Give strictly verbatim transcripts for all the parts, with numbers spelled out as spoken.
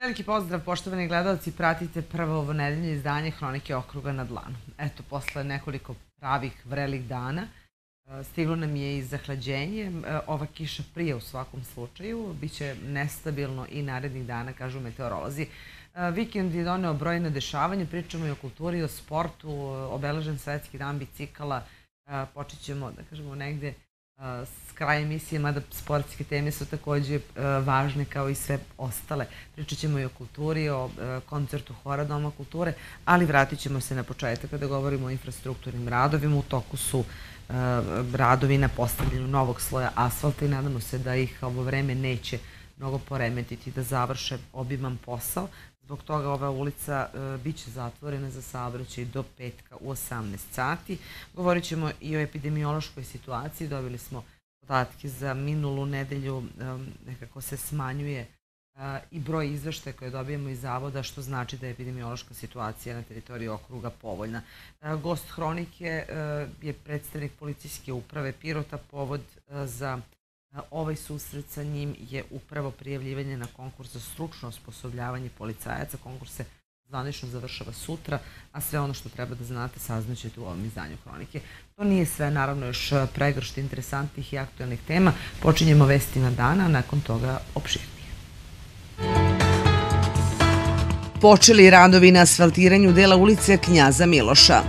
Veliki pozdrav, poštovani gledalci, pratite prvo ovo nedeljno izdanje Hronike okruga na dlanu. Eto, posle nekoliko pravih vrelih dana stiglo nam je i zahlađenje. Ova kiša prije u svakom slučaju, biće nestabilno i narednih dana, kažu meteorolozi. Vikend je doneo brojne dešavanja, pričamo i o kulturi, o sportu, obeležen Svetski dan bicikala. Počet ćemo, da kažemo, negde s kraja emisije, mada sportske teme su takođe važne kao i sve ostale. Pričat ćemo i o kulturi, o koncertu Hora Doma kulture, ali vratit ćemo se na početak kada govorimo o infrastrukturnim radovima. U toku su radovi na postavljanju novog sloja asfalta i nadamo se da ih ovo vreme neće mnogo poremetiti, da završe obiman posao. Zbog toga ova ulica biće zatvorena za saobraćaj do petka u osamnaest sati. Govorit ćemo i o epidemiološkoj situaciji. Dobili smo podatke za minulu nedelju, nekako se smanjuje i broj izveštaja koje dobijemo iz zavoda, što znači da je epidemiološka situacija na teritoriji okruga povoljna. Gost Hronike je predstavnik policijske uprave Pirota. Povod za ovaj susret sa njim je upravo prijavljivanje na konkurs za stručno osposobljavanje policajaca. Konkurs se zvanično završava sutra, a sve ono što treba da znate saznaćete u ovom izdanju Hronike. To nije sve, naravno još pregršt interesantnih i aktuelnih tema. Počinjemo vestima dana, a nakon toga opširnije. Počeli radovi na asfaltiranju dela ulice Knjaza Miloša.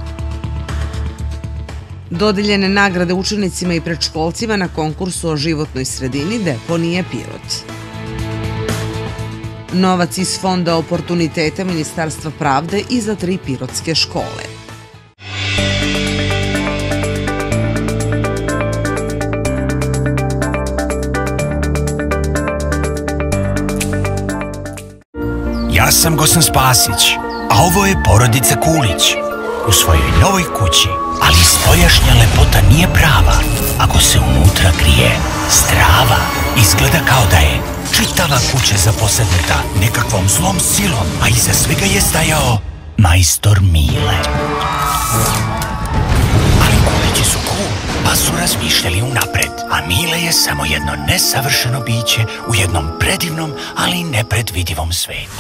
Dodeljene nagrade učenicima i predškolcima na konkursu o životnoj sredini deponije Pirot. Novac iz Fonda oportuniteta Ministarstva pravde i za tri pirotske škole. Ja sam Gosan Spasić, a ovo je porodica Kulić. U svojoj novoj kući, ali spoljašnja lepota nije prava ako se unutra krije strava. Izgleda kao da je čitava kuća zaposednuta nekakvom zlom silom, a iza svega je stajao majstor Mile. Ali Kulići su cool, pa su razmišljali unapred, a Mile je samo jedno nesavršeno biće u jednom predivnom, ali nepredvidivom svetu.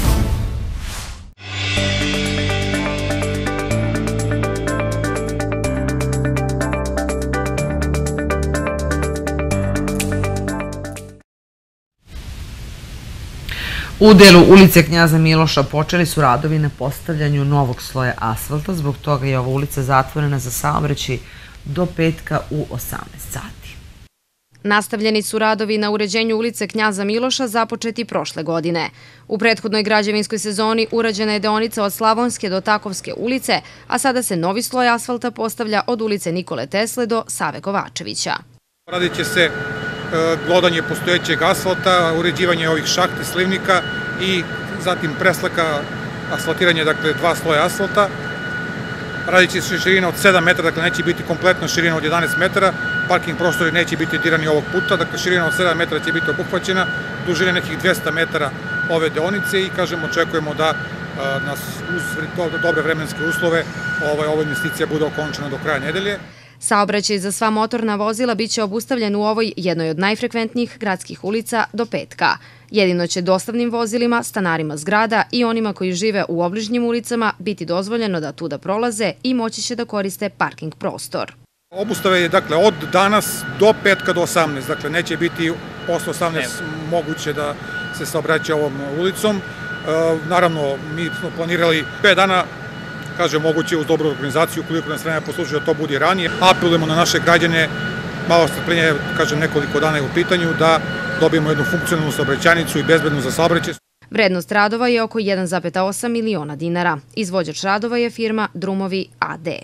U delu ulice Knjaza Miloša počeli su radovi na postavljanju novog sloja asfalta, zbog toga je ova ulica zatvorena za saobraćaj do petka u osamnaest sati. Nastavljeni su radovi na uređenju ulice Knjaza Miloša započeti prošle godine. U prethodnoj građevinskoj sezoni urađena je deonica od Slavonske do Takovske ulice, a sada se novi sloj asfalta postavlja od ulice Nikole Tesle do Save Kovačevića. Radit će se glodanje postojećeg asfalta, uređivanje ovih šahti, slivnika i zatim preslaka, asfaltiranje, dakle, dva sloja asfalta. Radit će se širina od sedam metara, dakle, neće biti kompletna širina od jedanaest metara, parking prostori neće biti dirani ovog puta, dakle, širina od sedam metara će biti obuhvaćena, dužine nekih dvesta metara ove deonice i, kažem, očekujemo da nas uz dobre vremenske uslove ova investicija bude okončena do kraja nedelje. Saobraćaj za sva motorna vozila biće obustavljen u ovoj jednoj od najfrekventnijih gradskih ulica do petka. Jedino će dostavnim vozilima, stanarima zgrada i onima koji žive u obližnjim ulicama biti dozvoljeno da tuda prolaze i moći će da koriste parking prostor. Obustave je, dakle, od danas do petka do osamnaest, dakle, neće biti posle osamnaest moguće da se saobraća ovom ulicom. Naravno, mi smo planirali pet dana, kaže, moguće uz dobru organizaciju, ukoliko nas vremena posluži da to bude ranije. Apelujemo na naše građane, malo strpljenja, kažem, nekoliko dana je u pitanju, da dobijemo jednu funkcionalnu saobraćajnicu i bezbednu za saobraćaj. Vrednost radova je oko jedan zarez osam miliona dinara. Izvođač radova je firma Drumovi a de.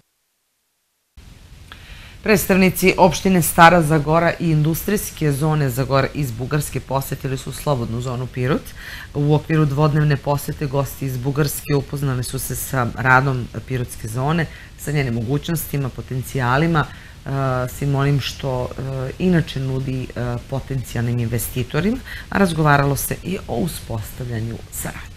Predstavnici opštine Stara Zagora i industrijske zone Zagora iz Bugarske posetili su slobodnu zonu Pirot. U okviru dvodnevne posete gosti iz Bugarske upoznali su se sa radom Pirotske zone, sa njenim mogućnostima, potencijalima, svim onim što inače nudi potencijalnim investitorima, a razgovaralo se i o uspostavljanju saradnje.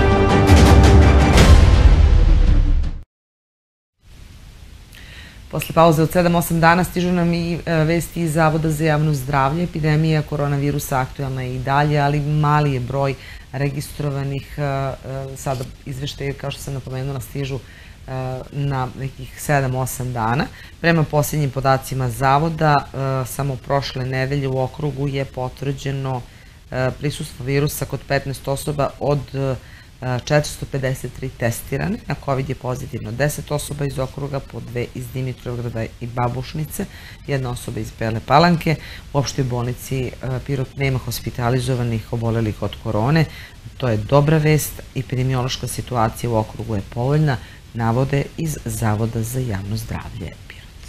Posle Posle pauze od sedam osam dana stižu nam i vesti iz Zavoda za javno zdravlje. Epidemija koronavirusa aktualna je i dalje, ali mali je broj registrovanih. Sada izveštaje, kao što sam napomenula, stižu na nekih sedam osam dana. Prema posljednjim podacima Zavoda, samo prošle nedelje u okrugu je potvrđeno prisustvo virusa kod petnaest osoba od četiristo pedeset tri testirane. Na COVID je pozitivno deset osoba iz okruga, po dve iz Dimitrovgrada i Babušnice, jedna osoba iz Bele Palanke. U opštoj bolnici Pirot nema hospitalizovanih obolelih od korone. To je dobra vest. Epidemiološka situacija u okrugu je povoljna, navode iz Zavoda za javno zdravlje Pirot.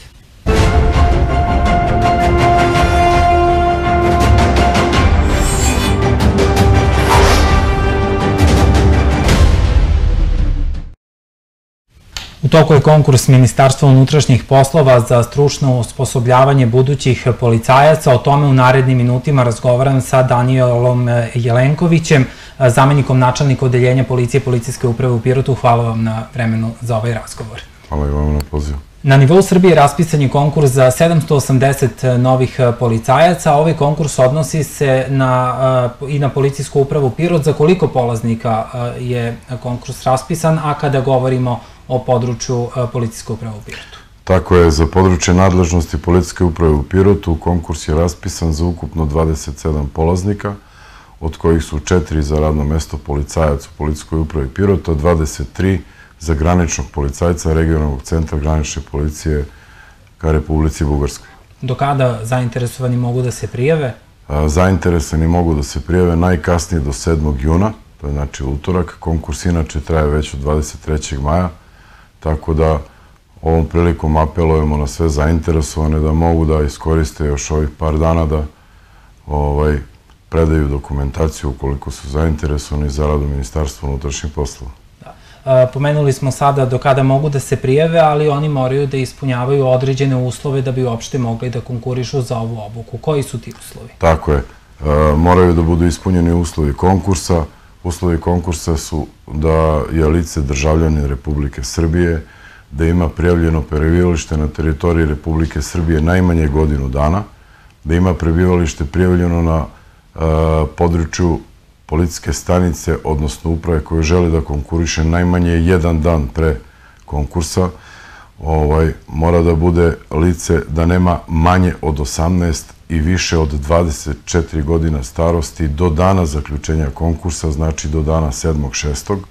U toku je konkurs Ministarstva unutrašnjih poslova za stručno osposobljavanje budućih policajaca. O tome u narednim minutima razgovaram sa Danielom Jelenkovićem, zamenjikom načelnika odeljenja policije Policijske uprave u Pirotu. Hvala vam na vremenu za ovaj razgovor. Hvala i vam na pozivu. Na nivou Srbije raspisan je konkurs za sedamsto osamdeset novih policajaca. Ovaj konkurs odnosi se i na Policijsku upravu Pirot. Za koliko polaznika je konkurs raspisan, a kada govorimo o području Policijske uprave u Pirotu? Tako je, za područje nadležnosti Policijske uprave u Pirotu konkurs je raspisan za ukupno dvadeset sedam polaznika, od kojih su četiri za radno mesto policajac u Policijskoj upravi Pirota, dvadeset tri za graničnog policajca regionalnog centra granične policije ka Republici Bugarskoj. Do kada zainteresovani mogu da se prijave? Zainteresovani mogu da se prijave najkasnije do sedmog juna, to je znači utorak. Konkurs inače traje već od dvadeset trećeg maja, tako da ovom prilikom apelujemo na sve zainteresovane da mogu da iskoriste još ovih par dana da predaju dokumentaciju ukoliko su zainteresovani za rad u Ministarstvu unutrašnjih poslova. Pomenuli smo sada do kada mogu da se prijave, ali oni moraju da ispunjavaju određene uslove da bi uopšte mogli da konkurišu za ovu obuku. Koji su ti uslovi? Tako je. Moraju da budu ispunjeni uslovi konkursa. Uslovi konkursa su da je lice državljanin Republike Srbije, da ima prijavljeno prebivalište na teritoriji Republike Srbije najmanje godinu dana, da ima prebivalište prijavljeno na području policijske stanice, odnosno uprave koje žele da konkuriše najmanje jedan dan pre konkursa. Mora da bude lice da nema manje od osamnaest i više od dvadeset četiri godina starosti do dana zaključenja konkursa, znači do dana sedmog šestog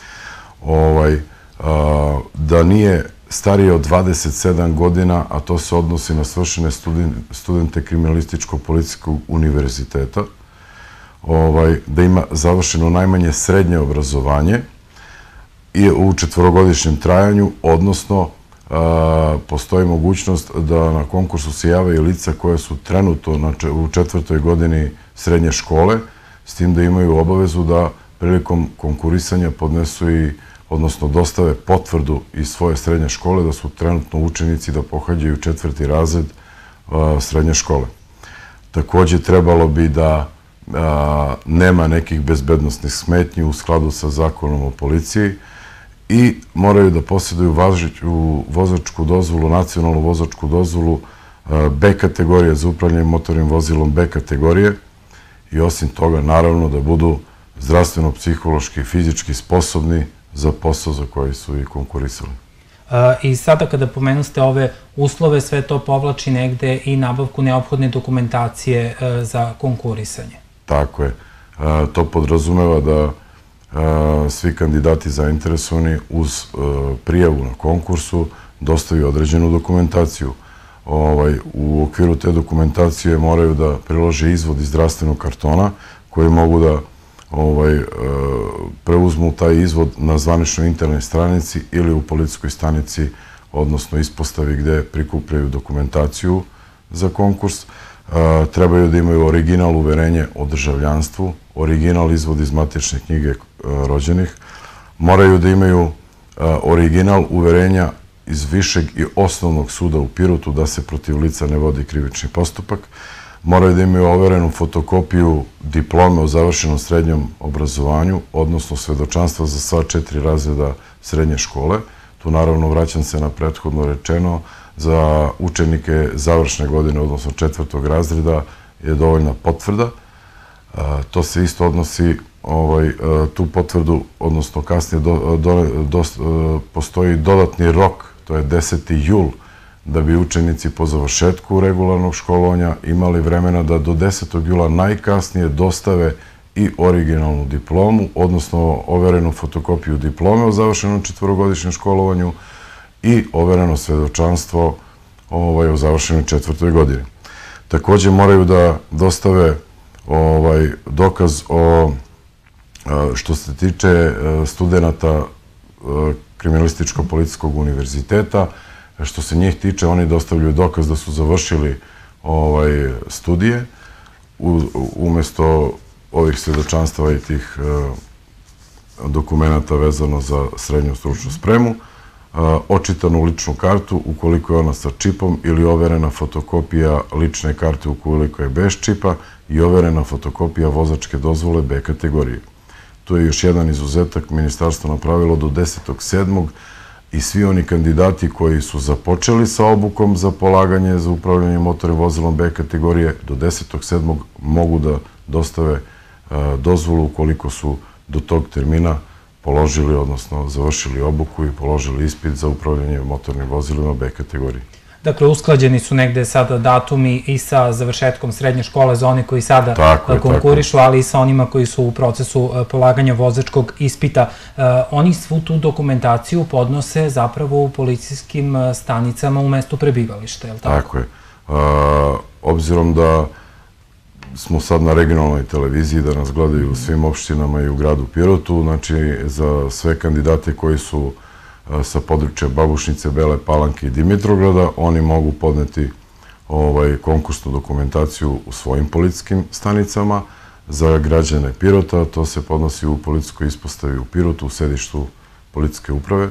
Da nije starije od dvadeset sedam godina, a to se odnosi na svršene studente Kriminalističko-policijskog univerziteta, da ima završeno najmanje srednje obrazovanje i u četvorogodišnjem trajanju, odnosno postoji mogućnost da na konkursu se jave i lica koje su trenutno u četvrtoj godini srednje škole, s tim da imaju obavezu da prilikom konkurisanja podnesu i, odnosno dostave potvrdu iz svoje srednje škole da su trenutno učenici da pohađaju četvrti razred srednje škole. Takođe, trebalo bi da nema nekih bezbednosnih smetnji u skladu sa zakonom o policiji i moraju da posjeduju vozačku dozvolu, nacionalnu vozačku dozvolu B kategorije za upravljanje motornim vozilom B kategorije i osim toga naravno da budu zdravstveno, psihološki i fizički sposobni za posao za koji su i konkurisali. I sada kada pomenuste ove uslove, sve to povlači negde i nabavku neophodne dokumentacije za konkurisanje. Tako je. To podrazumeva da svi kandidati zainteresovani uz prijavu na konkursu dostavaju određenu dokumentaciju. U okviru te dokumentacije moraju da prilože izvod iz zdravstvenog kartona koji mogu da preuzmu taj izvod na zvaničnoj internet stranici ili u policijskoj stanici, odnosno ispostavi gde prikupljaju dokumentaciju za konkurs. Trebaju da imaju original uverenje o državljanstvu, original izvod iz matične knjige rođenih, moraju da imaju original uverenja iz Višeg i Osnovnog suda u Pirotu da se protiv lica ne vodi krivični postupak, moraju da imaju overenu fotokopiju diplome o završenom srednjem obrazovanju, odnosno svedočanstva za sva četiri razreda srednje škole. Tu naravno vraćam se na prethodno rečeno za učenike završne godine, odnosno četvrtog razreda, je dovoljna potvrda. To se isto odnosi, tu potvrdu, odnosno kasnije postoji dodatni rok, to je deseti jul, da bi učenici po završetku regularnog školovanja imali vremena da do desetog jula najkasnije dostave i originalnu diplomu, odnosno overenu fotokopiju diplome o završenom četvorogodišnjem školovanju i overeno svedočanstvo o završenoj četvrtoj godini. Također moraju da dostave dokaz o, što se tiče studenta Kriminalističko-policijskog univerziteta, što se njih tiče, oni dostavljaju dokaz da su završili studije, umesto ovih svedočanstava i tih dokumenta vezano za srednju stručnu spremu, očitanu ličnu kartu ukoliko je ona sa čipom ili overena fotokopija lične karte ukoliko je bez čipa i overena fotokopija vozačke dozvole B kategorije. To je još jedan izuzetak ministarstvo napravilo do desetog sedmog i svi oni kandidati koji su započeli sa obukom za polaganje za upravljanje motornim vozilom B kategorije do desetog sedmog mogu da dostave dozvolu ukoliko su do tog termina položili, odnosno završili obuku i položili ispit za upravljanje motornim vozilima B kategorije. Dakle, usklađeni su negde sada datumi i sa završetkom srednje škole za one koji sada konkurišu, ali i sa onima koji su u procesu polaganja vozačkog ispita. Oni svu tu dokumentaciju podnose zapravo u policijskim stanicama u mestu prebivališta, je li tako? Tako je. Obzirom da smo sad na regionalnoj televiziji, da nas gledaju u svim opštinama i u gradu Pirotu, znači za sve kandidate koji su sa područja Babušnice, Bele Palanke i Dimitrovgrada, oni mogu podneti konkursnu dokumentaciju u svojim policijskim stanicama. Za građane Pirota to se podnosi u policijskoj ispostavi u Pirotu, u sedištu policijske uprave.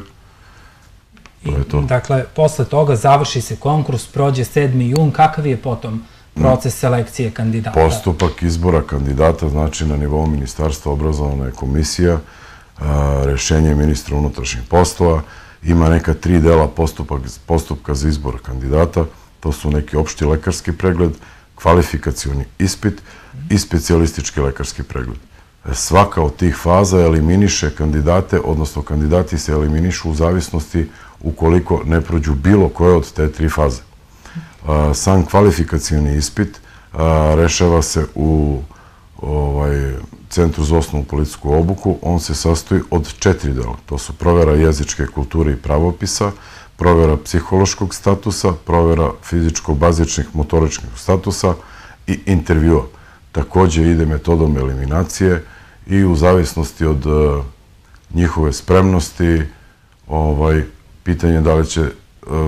Dakle, posle toga završi se konkurs, prođe sedmi jun, kakav je potom proces selekcije kandidata? Postupak izbora kandidata, znači na nivou ministarstva obrazovana je komisija, rešenje ministra unutrašnjih poslova, ima neka tri dela postupka za izbor kandidata, to su neki opšti lekarski pregled, kvalifikacioni ispit i specijalistički lekarski pregled. Svaka od tih faza eliminiše kandidate, odnosno kandidati se eliminišu u zavisnosti ukoliko ne prođu bilo koje od te tri faze. Sam kvalifikacioni ispit rešava se u Centru za osnovnu policijsku obuku. On se sastoji od četiri dela. To su provera jezičke kulture i pravopisa, provera psihološkog statusa, provera fizičko-bazičnih motoričnih statusa i intervjua. Također ide metodom eliminacije i u zavisnosti od njihove spremnosti pitanje da li će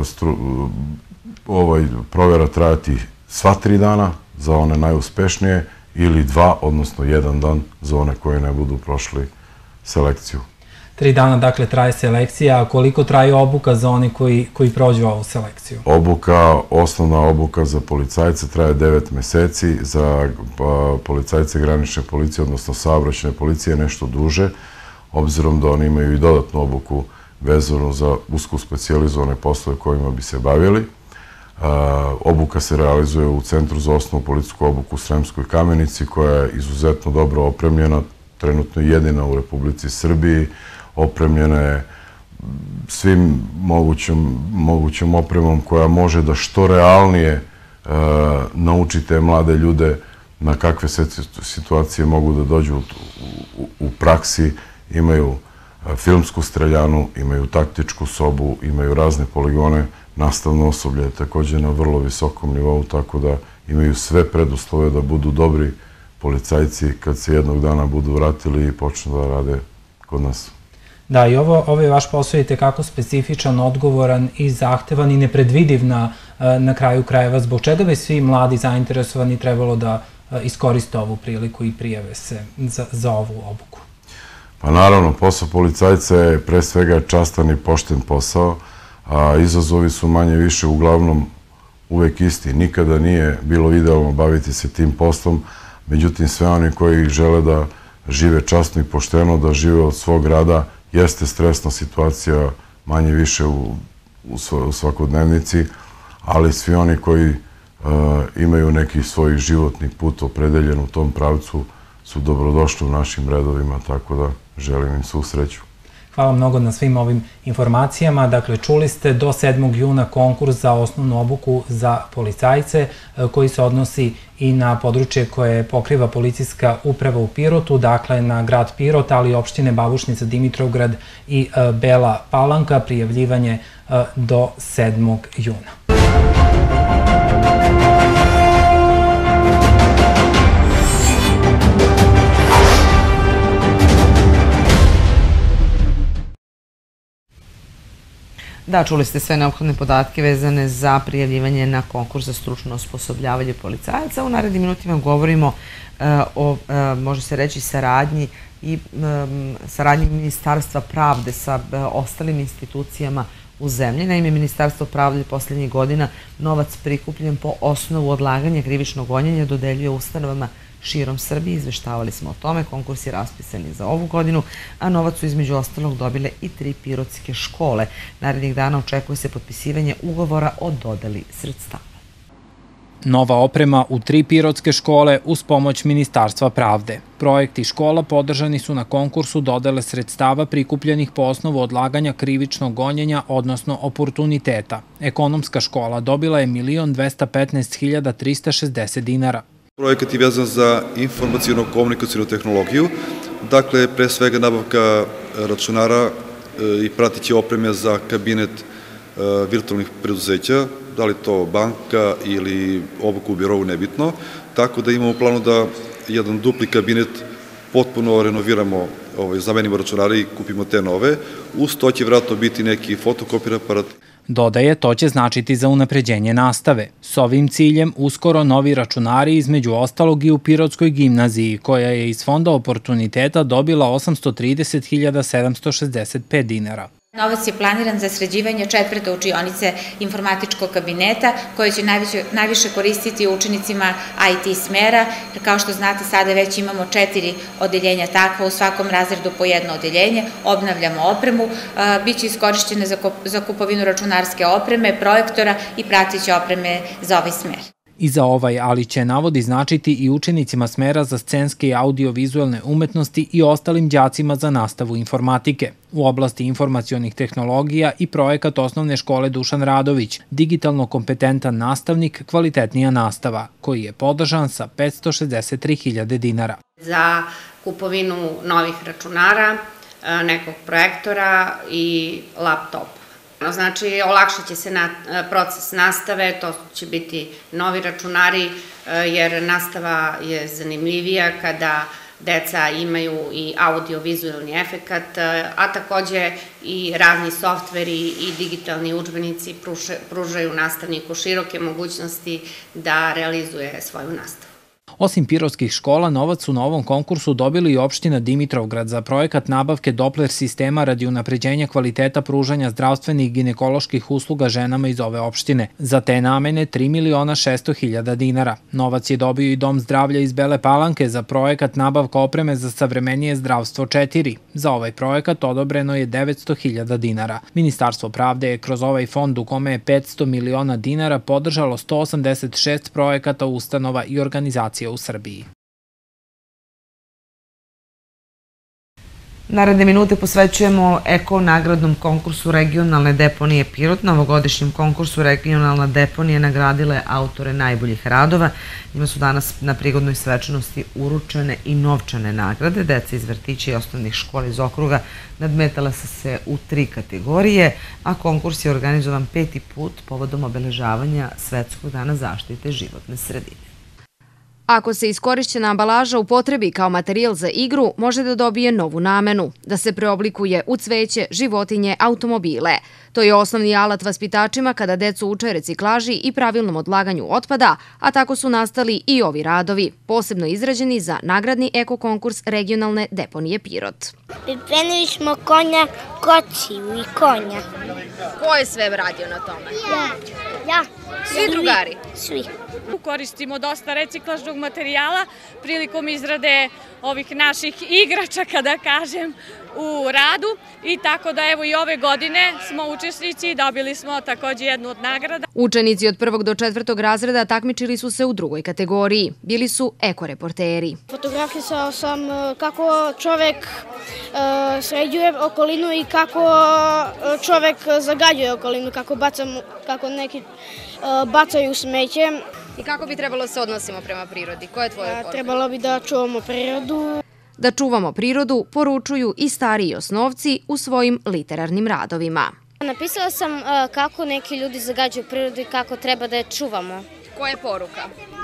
provera trajati sva tri dana za one najuspešnije ili dva, odnosno jedan dan za one koji ne budu prošli selekciju. Tri dana, dakle, traje selekcija, a koliko traje obuka za one koji prođu ovu selekciju? Obuka, osnovna obuka za policajce traje devet meseci, za policajce granične policije, odnosno saobraćajne policije, nešto duže, obzirom da oni imaju i dodatnu obuku vezanu za usko specijalizovane poslove kojima bi se bavili. Obuka se realizuje u Centru za osnovnu policijsku obuku u Sremskoj Kamenici, koja je izuzetno dobro opremljena, trenutno jedina u Republici Srbiji, opremljena je svim mogućom opremom koja može da što realnije nauči te mlade ljude na kakve situacije mogu da dođu u praksi. Imaju filmsku streljanu, imaju taktičku sobu, imaju razne poligone. Nastavno osoblje je također na vrlo visokom nivou, tako da imaju sve preduslove da budu dobri policajci kad se jednog dana budu vratili i počnu da rade kod nas. Da, i ovo je vaš posao i tekako specifičan, odgovoran i zahtevan i nepredvidiv na kraju krajeva. Zbog čega bi svi mladi zainteresovani trebalo da iskoriste ovu priliku i prijave se za ovu obuku? Pa naravno, posao policajca je pre svega častan i pošten posao, a izazovi su manje više uglavnom uvek isti. Nikada nije bilo idealno baviti se tim poslom, međutim sve oni koji žele da žive časno i pošteno, da žive od svog rada, jeste stresna situacija manje više u svakodnevnici, ali svi oni koji imaju neki svoj životni put opredeljen u tom pravcu su dobrodošli u našim redovima, tako da želim im svu sreću. Hvala mnogo na svim ovim informacijama. Dakle, čuli ste do sedmog juna konkurs za osnovnu obuku za policajce koji se odnosi i na područje koje pokriva policijska uprava u Pirotu, dakle na grad Pirot, ali i opštine Babušnica, Dimitrovgrad i Bela Palanka. Prijavljivanje do sedmog juna. Da, čuli ste sve neophodne podatke vezane za prijavljivanje na konkurs za stručno osposobljavanje policajaca. U narednim minutima govorimo o, može se reći, saradnji i saradnji Ministarstva pravde sa ostalim institucijama u zemlji. Naime, Ministarstvo pravde posljednjih godina novac prikupljen po osnovu odlaganja krivičnog gonjenja dodeljuje ustanovama širom Srbije. Izveštavali smo o tome, konkurs je raspisan i za ovu godinu, a novac su između ostalog dobile i tri pirotske škole. Narednih dana očekuje se potpisivanje ugovora o dodeli sredstava. Nova oprema u tri pirotske škole uz pomoć Ministarstva pravde. Projekti škola podržani su na konkursu dodele sredstava prikupljenih po osnovu odlaganja krivičnog gonjenja, odnosno oportuniteta. Ekonomska škola dobila je milion dvesta petnaest hiljada trista šezdeset dinara. Projekat je vezan za informacijono-komunikacijnu tehnologiju, dakle, pre svega nabavka računara i prateće opreme za kabinet virtualnih preduzeća, da li to banka ili obuku u birovu, nebitno, tako da imamo planu da jedan dupli kabinet potpuno renoviramo, zamenimo računare i kupimo te nove. Uz to će vjerojatno biti neki fotokopir aparat. Dodaje, to će značiti za unapređenje nastave. S ovim ciljem uskoro novi računari, između ostalog i u Pirotskoj gimnaziji, koja je iz Fonda oportuniteta dobila osamsto trideset hiljada sedamsto šezdeset pet dinara. Novac je planiran za sređivanje četvrte učionice informatičkog kabineta, koje će najviše koristiti učenicima I T smera, jer kao što znate sada već imamo četiri odeljenja takva, u svakom razredu po jedno odeljenje, obnavljamo opremu, bit će iskorišćene za kupovinu računarske opreme, projektora i prateće opreme za ovaj smer. I za ovaj, ali će, navodi, značiti i učenicima smera za scenske i audio-vizualne umetnosti i ostalim đacima za nastavu informatike. U oblasti informacionih tehnologija i projekat osnovne škole Dušan Radović, digitalno kompetentan nastavnik, kvalitetnija nastava, koji je podržan sa petsto šezdeset tri hiljade dinara. Za kupovinu novih računara, nekog projektora i laptopa. Znači, olakšat će se proces nastave, to će biti novi računari, jer nastava je zanimljivija kada deca imaju i audio-vizualni efekat, a takođe i razni softveri i digitalni udžbenici pružaju nastavniku široke mogućnosti da realizuje svoju nastavu. Osim pirotskih škola, novac su na ovom konkursu dobili i opština Dimitrovgrad za projekat nabavke Doppler sistema radi unapređenja kvaliteta pružanja zdravstvenih ginekoloških usluga ženama iz ove opštine. Za te namene tri miliona šesto hiljada dinara. Novac je dobio i Dom zdravlja iz Bele Palanke za projekat nabavka opreme za savremenije zdravstvo četiri. Za ovaj projekat odobreno je devetsto hiljada dinara. Ministarstvo pravde je kroz ovaj fond, u kome je petsto miliona dinara, podržalo sto osamdeset šest projekata ustanova i organizacija u Srbiji. Naredne minute posvećujemo eko nagradnom konkursu regionalne deponije Pirot. Na ovogodišnjem konkursu regionalna deponija nagradila je autore najboljih radova. Njima su danas na prigodnoj svečanosti uručene i novčane nagrade. Deca iz vrtića i osnovnih škola iz okruga nadmetala su se u tri kategorije, a konkurs je organizovan peti put povodom obeležavanja Svetskog dana zaštite životne sredine. Ako se iskorišćena ambalaža upotrebi kao materijal za igru, može da dobije novu namenu, da se preoblikuje u cveće, životinje, automobile. To je osnovni alat vaspitačima kada decu uče reciklaži i pravilnom odlaganju otpada, a tako su nastali i ovi radovi, posebno izrađeni za nagradni eko-konkurs regionalne deponije Pirot. Pripremili smo konja, kociju i konja. Ko je sve radio na tome? Ja. Ja. Svi drugari? Svi. Koristimo dosta reciklažnog materijala prilikom izrade ovih naših igračaka, da kažem, u radu i tako da evo i ove godine smo učesnici i dobili smo takođe jednu od nagrada. Učenici od prvog do četvrtog razreda takmičili su se u drugoj kategoriji. Bili su ekoreporteri. Fotografisao sam kako čovek sređuje okolinu i kako čovek zagađuje okolinu, kako, bacam, kako neki bacaju smeće. I kako bi trebalo se odnosimo prema prirodi? Koja je tvoja poruka? Trebalo bi da čuvamo prirodu. Da čuvamo prirodu poručuju i stariji osnovci u svojim literarnim radovima. Napisala sam kako neki ljudi zagađuju prirodu i kako treba da je čuvamo. Koja je poruka?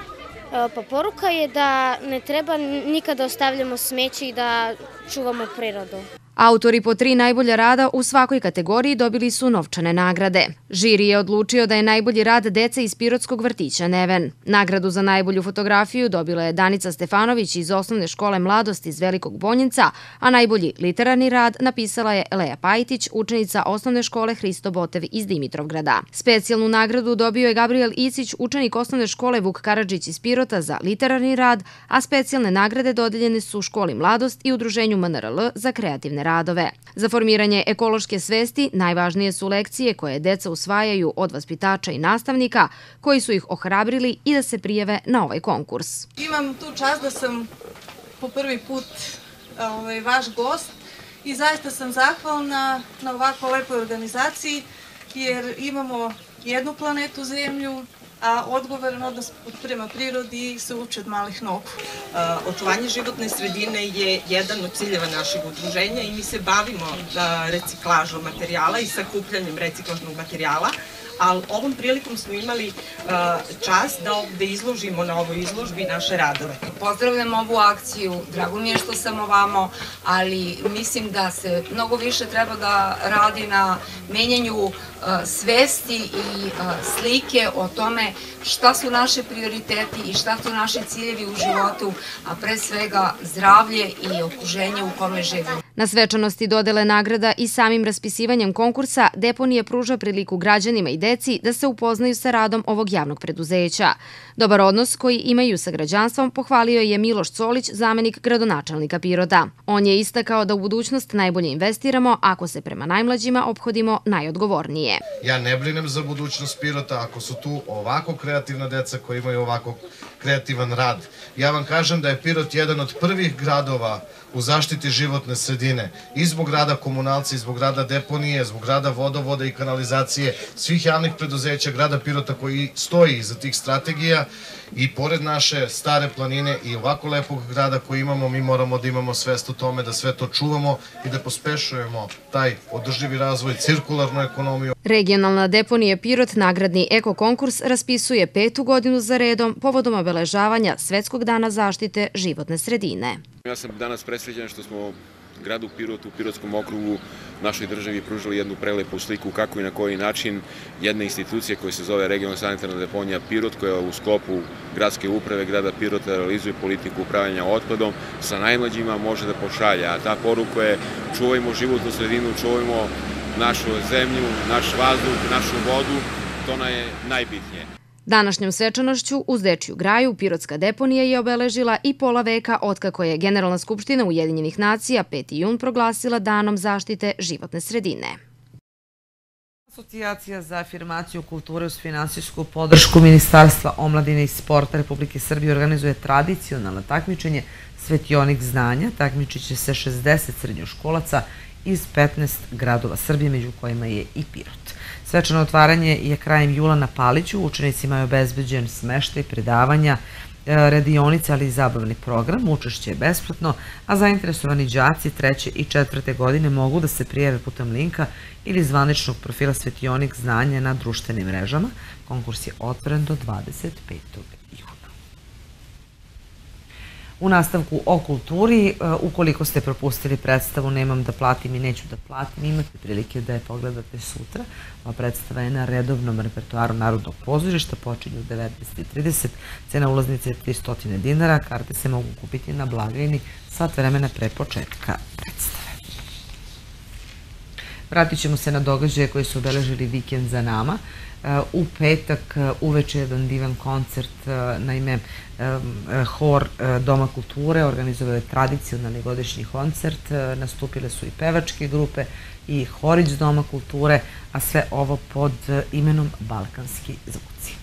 Pa poruka je da ne treba nikada ostavljamo smeće i da čuvamo prirodu. Autori po tri najbolja rada u svakoj kategoriji dobili su novčane nagrade. Žiri je odlučio da je najbolji rad dece iz Pirotskog vrtića Neven. Nagradu za najbolju fotografiju dobila je Danica Stefanović iz osnovne škole Mladost iz Velikog Bonjinca, a najbolji literarni rad napisala je Leja Pajtić, učenica osnovne škole Hristo Botev iz Dimitrovgrada. Specijalnu nagradu dobio je Gabriel Icić, učenik osnovne škole Vuk Karadžić iz Pirota za literarni rad, a specijalne nagrade dodeljene su školi Mladost i udruženju M N R L za kreativne radove. Za formiranje ekološke svesti najvažnije su lekcije koje deca usvajaju od vaspitača i nastavnika koji su ih ohrabrili i da se prijave na ovaj konkurs. Imam tu čast da sam po prvi put ovaj, vaš gost i zaista sam zahvalna na ovako lepoj organizaciji jer imamo jednu planetu Zemlju, a odgovoran odnos prema prirodi se uči od malih nogu. Očuvanje životne sredine je jedan od ciljeva našeg udruženja i mi se bavimo reciklažom materijala i sakupljanjem reciklažnog materijala, ali ovom prilikom smo imali čast da ovde izložimo na ovoj izložbi naše radove. Pozdravljam ovu akciju, drago mi je što sam ovamo, ali mislim da se mnogo više treba da radi na menjanju svesti i slike o tome šta su naše prioriteti i šta su naše ciljevi u životu, a pre svega zdravlje i okruženje u kome živimo. Na svečanosti dodele nagrada i samim raspisivanjem konkursa deponija pruža priliku građanima i deci da se upoznaju sa radom ovog javnog preduzeća. Dobar odnos koji imaju sa građanstvom pohvalio je Miloš Colić, zamenik gradonačelnika Pirota. On je istakao da u budućnost najbolje investiramo ako se prema najmlađima ophodimo najodgovornije. Ja ne brinem za budućnost Pirota ako su tu ovako kreativna deca koji imaju ovako kreativan rad. Ja vam kažem da je Pirot jedan od prvih gradova u zaštiti životne sredine i zbog rada komunalca, i zbog rada deponije, zbog rada vodovoda i kanalizacije, svih javnih preduzeća grada Pirota koji stoji iza tih strategija i pored naše stare planine i ovako lepog grada koji imamo, mi moramo da imamo svest o tome da sve to čuvamo i da pospešujemo taj održivi razvoj, cirkularnu ekonomiju. Regionalna deponija Pirot nagradni eko-konkurs raspisuje petu godinu za redom povodom obeležavanja Svetskog dana zaštite životne sredine. Ja sam danas presrećen što smo gradu Pirotu, u Pirotskom okrugu, našoj državi pružili jednu prelepu sliku kako i na koji način jedna institucija koja se zove Regionalna sanitarna deponija Pirot, koja u sklopu gradske uprave grada Pirota realizuje politiku upravljanja otpadom, sa najmlađima može da pošalja. A ta poruka je čuvajmo životnu sredinu, čuvajmo našu zemlju, naš vazduh, našu vodu, to nam je najbitnije. Današnjom svečanošću uz Dečiju graju Pirotska deponija je obeležila i pola veka otkako je Generalna skupština Ujedinjenih nacija peti jun proglasila danom zaštite životne sredine. Asocijacija za afirmaciju kulture uz finansijsku podršku Ministarstva omladine i sporta Republike Srbije organizuje tradicionalno takmičenje Svetionik znanja. Takmičit će se šezdeset srednjoškolaca iz petnaest gradova Srbije, među kojima je i Pirot. Svečano otvaranje je krajem jula na Paliću. Učenicima je obezbeđen smeštaj, predavanja, radionice, ali i zabavni program. Učešće je besplatno, a zainteresovani đaci treće i četvrte godine mogu da se prijave putem linka ili zvaničnog profila Svetionik znanja na društvenim mrežama. Konkurs je otvoren do dvadeset petog juna. U nastavku o kulturi, ukoliko ste propustili predstavu Nemam da platim i neću da platim, imate prilike da je pogledate sutra. Ova predstava je na redovnom repertoaru Narodnog pozorišta, počinju u devetnaest i trideset. Cena ulaznice je tristo dinara, karte se mogu kupiti na blagajni sat vremena pre početka predstave. Vratit ćemo se na događaje koji su obeležili vikend za nama. U petak uveče jedan divan koncert, naime Hor Doma kulture organizovao je tradicionalni godišnji koncert, nastupile su i pevačke grupe i horić Doma kulture, a sve ovo pod imenom Balkanski zvuci.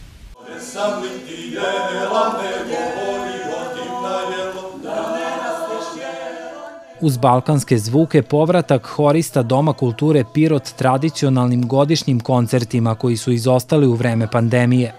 Uz balkanske zvuke povratak horista Doma kulture Pirot tradicionalnim godišnjim koncertima koji su izostali u vreme pandemije.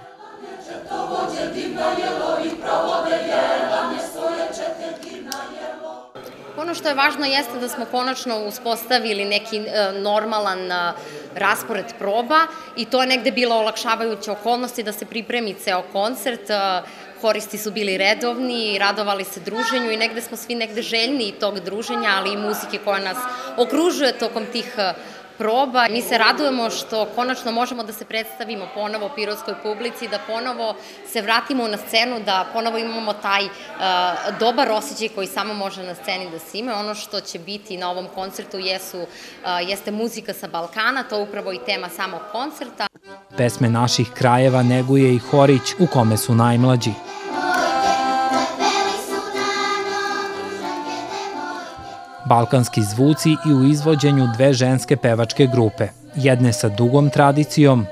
Ono što je važno jeste da smo konačno uspostavili neki normalan raspored proba i to je negde bila olakšavajuća okolnosti da se pripremi ceo koncert. Horisti su bili redovni, radovali se druženju i negde smo svi negde željni tog druženja, ali i muzike koja nas okružuje tokom tih proba. Mi se radujemo što konačno možemo da se predstavimo ponovo pirotskoj publici, da ponovo se vratimo na scenu, da ponovo imamo taj dobar osjećaj koji samo može na sceni da se ima. Ono što će biti na ovom koncertu jeste muzika sa Balkana, to je upravo i tema samog koncerta. Pesme naših krajeva neguje i horić u kome su najmlađi. Balkanski zvuci i u izvođenju dve ženske pevačke grupe, jedne sa dugom tradicijom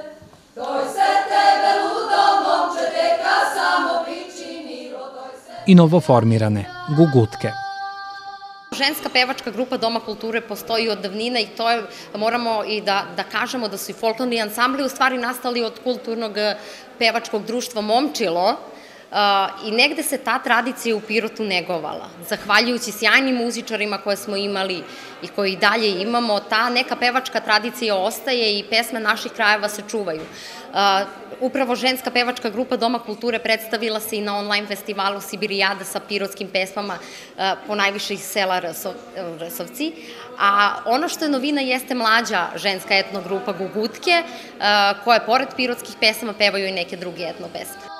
i novoformirane, Gugutke. Ženska pevačka grupa Doma kulture postoji od davnina i to je, moramo i da kažemo da su i folklorni ansambli u stvari nastali od kulturnog pevačkog društva Momčilo i negde se ta tradicija u Pirotu negovala. Zahvaljujući sjajnim muzičarima koje smo imali i koje i dalje imamo, ta neka pevačka tradicija ostaje i pesme naših krajeva se čuvaju. Upravo ženska pevačka grupa Doma kulture predstavila se i na online festivalu Sibirijada sa pirotskim pesmama, ponajviše iz sela Rsovci. A ono što je novina jeste mlađa ženska etno grupa Gugutke, koja pored pirotskih pesama pevaju i neke druge etno pesme.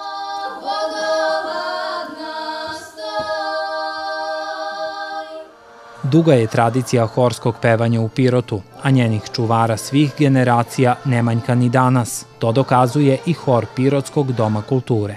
Duga je tradicija horskog pevanja u Pirotu, a njenih čuvara svih generacija ne manjka ni danas. To dokazuje i hor Pirotskog Doma kulture.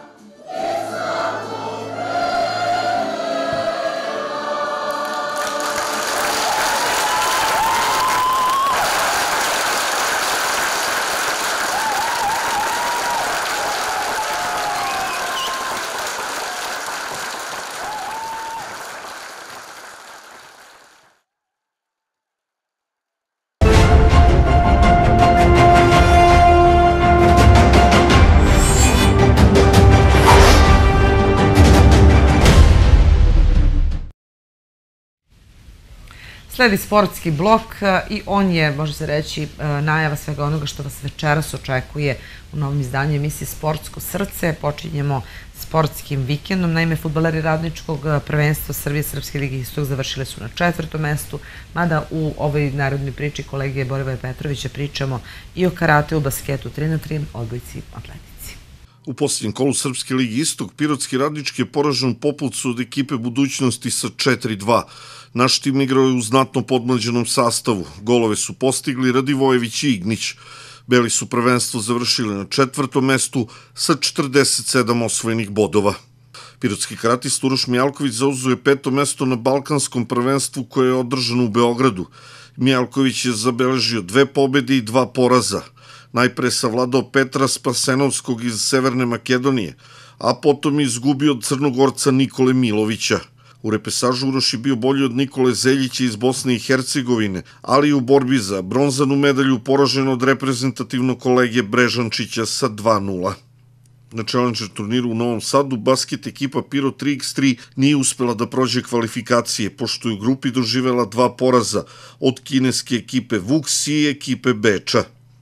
Sledi sportski blok i on je, može se reći, najava svega onoga što vas večeras očekuje u novom izdanju emisije Sportsko srce. Počinjemo sportskim vikendom. Naime, fudbaleri radničkog prvenstva Srbije Srpske lige Istok završile su na četvrtom mestu, mada u ovoj narodnoj priči kolegije Borivoja Petrovića pričamo i o karateu, basketu tri na tri, odbojci, atletici. U posljednjem kolu Srpske ligi Istok, Pirotski radnički je poražen Popolcu od ekipe Budućnosti sa četiri dva. Naš tim igrao je u znatno podmlađenom sastavu. Golove su postigli Radivojević i Ignić. Beli su prvenstvo završili na četvrtom mestu sa četrdeset sedam osvojenih bodova. Pirotski karatist Uroš Mijalković zauzuje peto mesto na balkanskom prvenstvu koje je održano u Beogradu. Mijalković je zabeležio dve pobede i dva poraza. Najpre savladao Petra Spasenovskog iz Severne Makedonije, a potom je izgubio od Crnogorca Nikole Milovića. U repesažu Uroš je bio bolji od Nikole Zeljića iz Bosne i Hercegovine, ali i u borbi za bronzanu medalju poražen od reprezentativnog kolege Brežančića sa dva nula. Na Challenger turniru u Novom Sadu basket ekipa Piro tri iks tri nije uspela da prođe kvalifikacije, pošto je u grupi doživela dva poraza od kineske ekipe Vuks i ekipe Beča.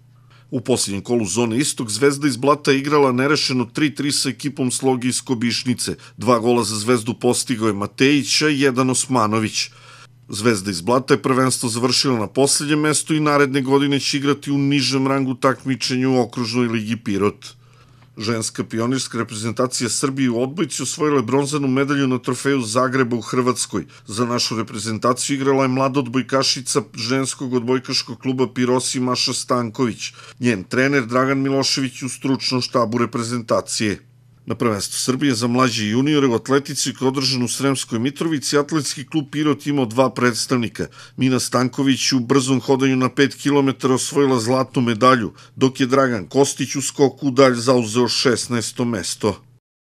U posljednjem kolu zone Istok Zvezda iz Blata igrala nerešeno tri tri sa ekipom Slogi iz Kobišnice. Dva gola za Zvezdu postigao je Matejić, a jedan Osmanović. Zvezda iz Blata je prvenstvo završila na posljednjem mestu i naredne godine će igrati u nižem rangu takmičenju u okružnoj ligi Pirot. Ženska pionirska reprezentacija Srbije u odbojci osvojila je bronzanu medalju na trofeju Zagreba u Hrvatskoj. Za našu reprezentaciju igrala je mlada odbojkašica ženskog odbojkaškog kluba Pirosi Maša Stanković. Njen trener Dragan Milošević u stručnom štabu reprezentacije. Na prvenstvu Srbije za mlađe juniore u atletici koji je održan u Sremskoj Mitrovici, atletski klub Pirot imao dva predstavnika. Mina Stanković u brzom hodanju na pet kilometara osvojila zlatnu medalju, dok je Dragan Kostić u skoku u dalj zauzeo šesnaesto mesto.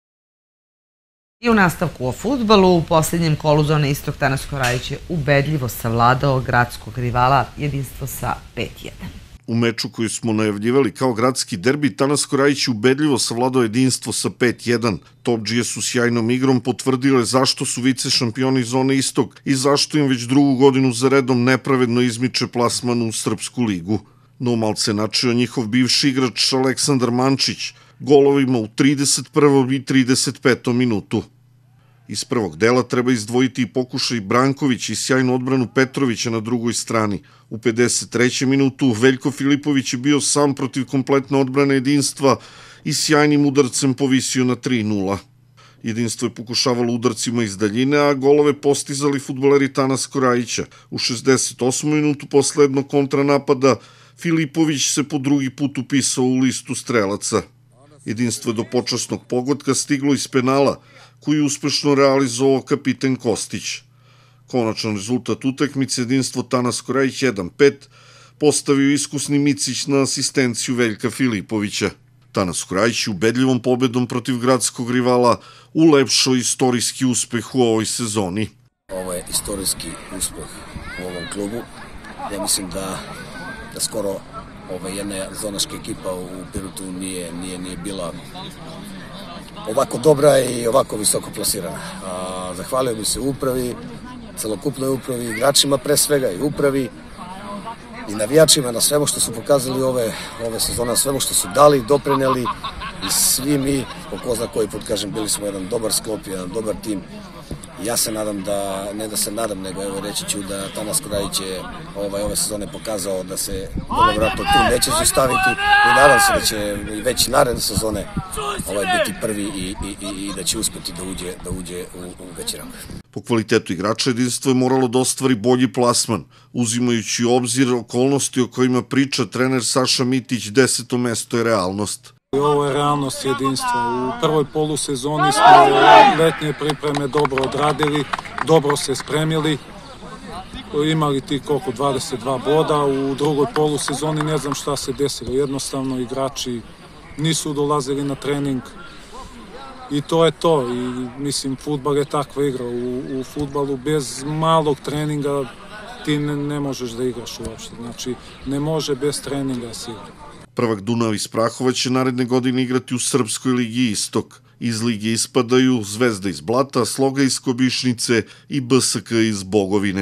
I u nastavku o fudbalu, u posljednjem kolu zone Istok Tanas Korajić je ubedljivo savladao gradskog rivala Jedinstvo sa pet jedan. U meču koji smo najavljivali kao gradski derbi, Tanas Korajić ubedljivo savladao Jedinstvo sa pet jedan. Topdžije su sjajnom igrom potvrdile zašto su vice šampioni zone Istok i zašto im već drugu godinu za redom nepravedno izmiče plasman u Srpsku ligu. No malce načeo njihov bivši igrač Aleksandar Mančić golovima u trideset prvom i trideset petom minutu. Iz prvog dela treba izdvojiti i pokušaj Branković i sjajnu odbranu Petrovića na drugoj strani. U pedeset trećem minutu Veljko Filipović je bio sam protiv kompletne odbrane Jedinstva i sjajnim udarcem povisio na tri nula. Jedinstvo je pokušavalo udarcima iz daljine, a golove postizali fudbaleri Tanas Korajića. U šezdeset osmom minutu posle jednog kontranapada Filipović se po drugi put upisao u listu strelaca. Jedinstvo je do počasnog pogotka stiglo iz penala, koji je uspešno realizovao kapiten Kostić. Konačan rezultat utakmice Jedinstvo Tanas Korajić jedan pet postavio iskusni Micić na asistenciju Veljka Filipovića. Tanas Korajić ubedljivom pobedom protiv gradskog rivala ulepšao istorijski uspeh u ovoj sezoni. Ovo je istorijski uspeh u ovom klubu. Ja mislim da, da skoro ova jedna zonaška ekipa u Pirotu nije, nije, nije bila ovako dobra i ovako visoko plasirana. A, zahvalio bi se upravi, celokupnoj upravi, igračima pre svega i upravi i navijačima na svemu što su pokazali ove, ove sezone, na svemu što su dali, doprineli i svi mi, po ko zna koji put kažem, bili smo jedan dobar sklop, jedan dobar tim. Ja se nadam da, ne da se nadam, nego evo reći ću da Tanas Korajić je ovaj, ove sezone pokazao da se vrlo vjerojatno tu neće zaustaviti i nadam se da će i već naredne sezone ovaj, biti prvi i, i, i, i da će uspeti da uđe, da uđe u, u veći rang. Po kvalitetu igrača Jedinstvo je moralo da ostvari bolji plasman, uzimajući u obzir okolnosti o kojima priča trener Saša Mitić, deseto mesto je realnost. Ovo je realnost Jedinstva. U prvoj polusezoni smo letnje pripreme dobro odradili, dobro se spremili, imali ti koliko, dvadeset dva boda, u drugoj polusezoni ne znam šta se desilo, jednostavno igrači nisu dolazili na trening i to je to. I mislim, fudbal je takva igra, u, u fudbalu bez malog treninga ti ne, ne možeš da igraš uopšte, znači ne može bez treninga se igra. Prvak Dunav iz Prahova će naredne godine igrati u Srpskoj ligi Istok. Iz lige ispadaju Zvezda iz Blata, Sloga iz Kobišnice i B S K iz Bogovine.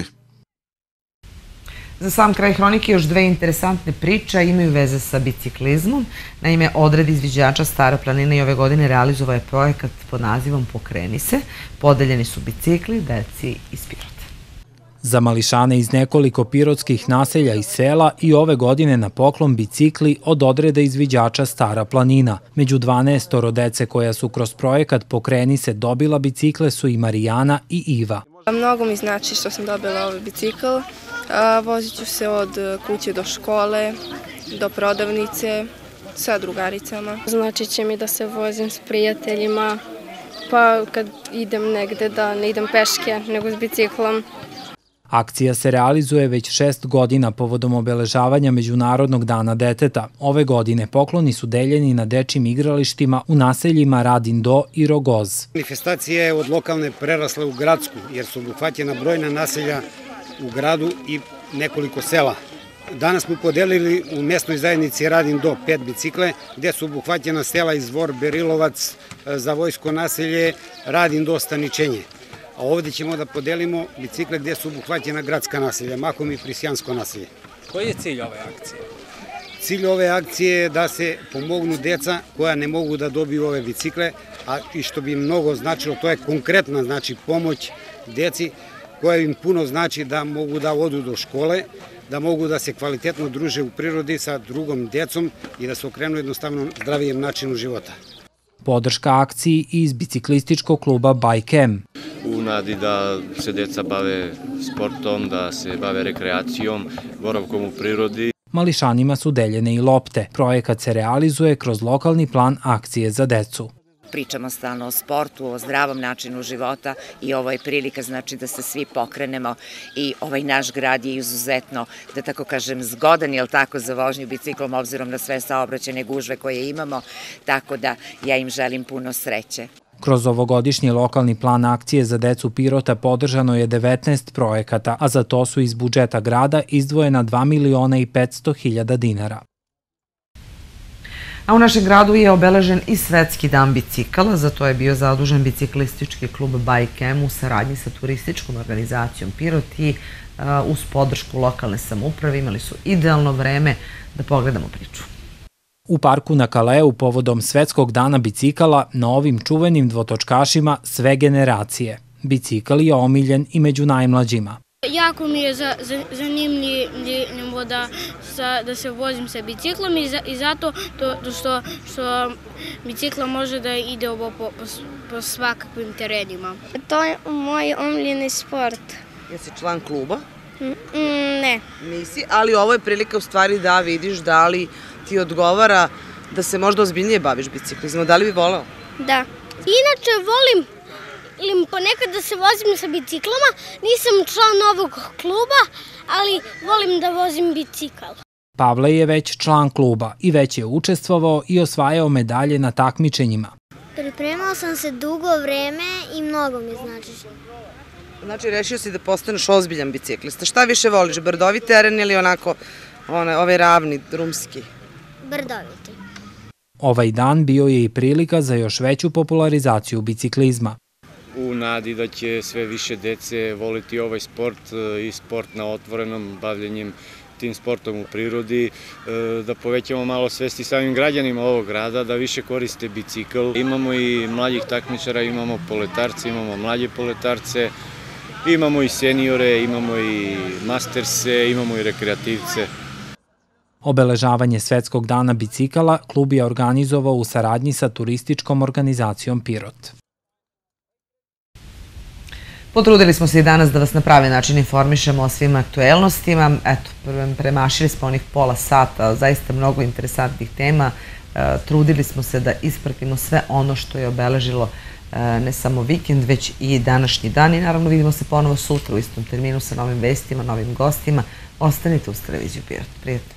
Za sam kraj hronike još dve interesantne priče imaju veze sa biciklizmom. Naime, odred izviđača Stara planina i ove godine realizovao je projekat pod nazivom Pokreni se. Podeljeni su bicikli deci iz Pirota. Za mališane iz nekoliko pirotskih naselja i sela i ove godine na poklon bicikli od odreda izviđača Stara planina. Među dvanaestoro dece koja su kroz projekat Pokreni se dobila bicikle su i Marijana i Iva. Mnogo mi znači što sam dobila ovaj bicikl. Vozit ću se od kuće do škole, do prodavnice, sa drugaricama. Znači će mi da se vozim s prijateljima, pa kad idem negde da ne idem peške, nego s biciklom. Akcija se realizuje već šest godina povodom obeležavanja Međunarodnog dana deteta. Ove godine pokloni su deljeni na dečjim igralištima u naseljima Radin Do i Rogoz. Manifestacija je od lokalne prerasla u gradsku, jer su obuhvaćena brojna naselja u gradu i nekoliko sela. Danas smo podelili u mesnoj zajednici Radin Do pet bicikle, gde su obuhvaćena sela Izvor, Berilovac, Zavojsko naselje, Radin Do, Staničenje. A ovdje ćemo da podelimo bicikle gdje su obuhvaćena gradska naselja, mahom i Prisjansko naselje. Koji je cilj ove akcije? Cilj ove akcije je da se pomognu deca koja ne mogu da dobiju ove bicikle, a i što bi mnogo značilo, to je konkretna znači pomoć deci koja im puno znači da mogu da odu do škole, da mogu da se kvalitetno druže u prirodi sa drugom decom i da se okrenu jednostavno zdravijem načinu života. Podrška akciji iz biciklističkog kluba Bajkem. U nadi da se deca bave sportom, da se bave rekreacijom, boravkom u prirodi. Mališanima su deljene i lopte. Projekat se realizuje kroz lokalni plan akcije za decu. Pričamo stalno o sportu, o zdravom načinu života i ovo je prilika znači da se svi pokrenemo i ovaj naš grad je izuzetno, da tako kažem, zgodan, jel tako, za vožnju biciklom obzirom na sve saobraćajne gužve koje imamo, tako da ja im želim puno sreće. Kroz ovogodišnji lokalni plan akcije za decu Pirota podržano je devetnaest projekata, a za to su iz budžeta grada izdvojena dva miliona i petsto hiljada dinara. A u našem gradu je obeležen i Svetski dan bicikala, za to je bio zadužen biciklistički klub Bajkem u saradnji sa turističkom organizacijom Pirot i uz podršku lokalne samouprave imali su idealno vreme da pogledamo priču. U parku na Kaleu povodom Svetskog dana bicikala na ovim čuvenim dvotočkašima sve generacije. Bicikl je omiljen i među najmlađima. Jako mi je zanimljivo da se vozim sa biciklom i zato što bicikla može da ide po svakakvim terenima. To je moj omiljeni sport. Jesi član kluba? Ne. Nisi, ali ovo je prilika u stvari da vidiš da li ti odgovara da se možda ozbiljnije baviš biciklizmom. Da li bi voleo? Da. Inače volim ili ponekad da se vozim sa biciklama, nisam član ovog kluba, ali volim da vozim bicikl. Pavle je već član kluba i već je učestvovao i osvajao medalje na takmičenjima. Pripremao sam se dugo vreme i mnogo mi znači. Znači, rešio si da postaneš ozbiljan biciklista. Šta više voliš, brdovi teren ili onako ovaj ravni, drumski? Brdoviti. Ovaj dan bio je i prilika za još veću popularizaciju biciklizma. U nadi da će sve više dece voliti ovaj sport i sport na otvorenom, bavljenjem tim sportom u prirodi, da povećamo malo svesti samim građanima ovog grada, da više koriste bicikl. Imamo i mlađih takmičara, imamo poletarce, imamo mlađe poletarce, imamo i seniore, imamo i masterse, imamo i rekreativce. Obeležavanje Svetskog dana bicikala klub je organizovao u saradnji sa turističkom organizacijom Pirot. Potrudili smo se i danas da vas na pravi način informišemo o svim aktuelnostima. Eto, premašili smo onih pola sata, zaista mnogo interesantnih tema. Trudili smo se da ispratimo sve ono što je obeležilo ne samo vikend, već i današnji dan. I naravno vidimo se ponovo sutra u istom terminu sa novim vestima, novim gostima. Ostanite uz televiziju Pirot. Prijatno.